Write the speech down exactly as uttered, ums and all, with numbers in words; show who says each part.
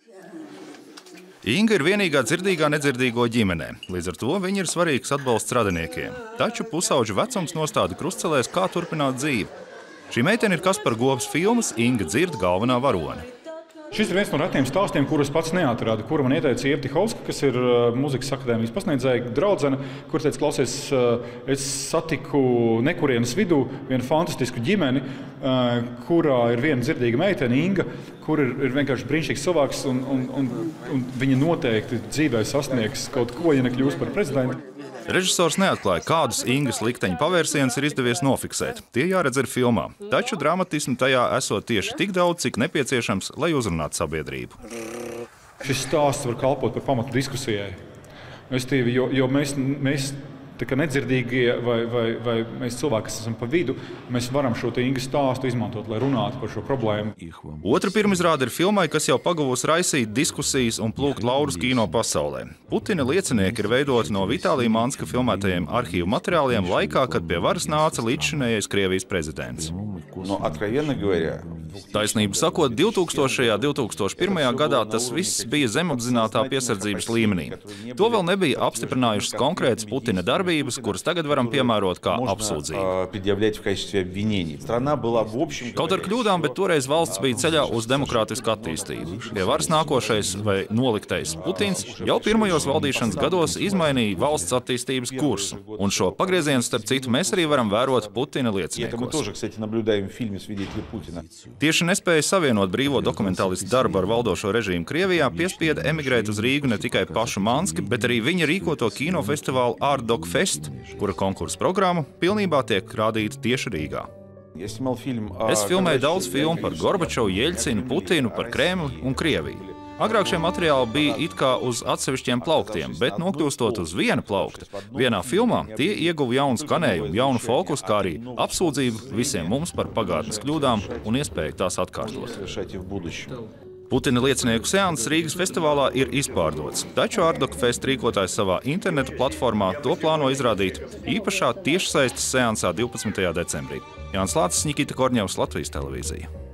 Speaker 1: Inga ir vienīgā dzirdīgā nedzirdīgo ģimenē, līdz ar to viņa ir svarīgs atbalsts radiniekiem. Taču pusauģu vecums nostāda krustcelēs, kā turpināt dzīvi. Šī meitene ir Kaspara Gobes filmas Inga dzird galvenā varone.
Speaker 2: Šis ir viens no retiem stāstiem, kurus pats neatrādu, kuru man ieteica Ieva Tihovska, kas ir Mūzikas akadēmijas pasniedzēja draudzene, kur teica, klausies, es satiku nekurienes vidū vienu fantastisku ģimeni, kurā ir viena dzirdīga meitene, Inga, kur ir, ir vienkārši brīnišķīgs cilvēks, un, un, un, un viņa noteikti dzīvē sasniegs kaut ko, ja nekļūs par prezidentu.
Speaker 1: Režisors neatklāja, kādus Ingas likteņa pavērsienus ir izdevies nofiksēt. Tie jāredz ir filmā. Taču dramatismu tajā esot tieši tik daudz, cik nepieciešams, lai uzrunātu sabiedrību.
Speaker 2: Šis stāsts var kalpot par pamatu diskusijai. Jo, jo mēs, mēs tā kā nedzirdīgie vai, vai, vai mēs cilvēki, kas esam pa vidu, mēs varam šo te Ingas stāstu izmantot, lai runātu par šo problēmu.
Speaker 1: Otra pirmizrāde ir filmai, kas jau pagavusi raisīt diskusijas un plūkt laurus kino pasaulē. Putina liecinieki ir veidoti no Vitālija Manska filmētajiem arhīvu materiāliem laikā, kad pie varas nāca līdzšinējais Krievijas prezidents.
Speaker 3: No,
Speaker 1: Taisnību sakot, divtūkstošajā un divtūkstoš pirmajā gadā tas viss bija zemapzinātā piesardzības līmenī. To vēl nebija apstiprinājušas konkrētas Putina darbības, kuras tagad varam piemērot kā apsūdzību. Kaut ar kļūdām, bet toreiz valsts bija ceļā uz demokrātisku attīstību. Pie varas nākošais vai noliktais Putins jau pirmajos valdīšanas gados izmainīja valsts attīstības kursu. Un šo pagriezienu, starp citu, mēs arī varam vērot Putina lieciniekos. Tieši nespēja savienot brīvo dokumentālistu darbu ar valdošo režīmu Krievijā piespieda emigrēt uz Rīgu ne tikai pašu Manski, bet arī viņa rīkoto kinofestivālu Art Doc Fest, kura konkursa programma pilnībā tiek rādīta tieši Rīgā. Es filmēju daudz filmu par Gorbačovu, Jeļcinu, Putinu, par Kremli un Krieviju. Agrāk šie materiāli bija it kā uz atsevišķiem plauktiem, bet nokļūstot uz viena plaukta, vienā filmā tie ieguva jaunu skanējumu, jaunu fokusu, kā arī apsūdzību visiem mums par pagātnes kļūdām un iespēju tās atkārtot. Putina liecinieku seanss Rīgas festivālā ir izpārdots, taču Art Doc Fest rīkotājs savā interneta platformā to plāno izrādīt īpašā tiešsaistes seansā divpadsmitajā decembrī. Jānis Lācis, Nikita Korņevs, Latvijas televīzija.